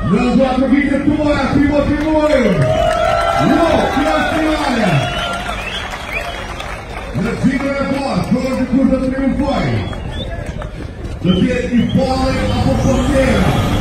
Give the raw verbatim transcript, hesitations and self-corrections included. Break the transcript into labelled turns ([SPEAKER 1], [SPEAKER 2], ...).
[SPEAKER 1] Dando a drugice Tumora, Timo Timoju. No, Krasnjana. Nascimento é boa, todos curta triunfoi. Do dia de bola a porteira.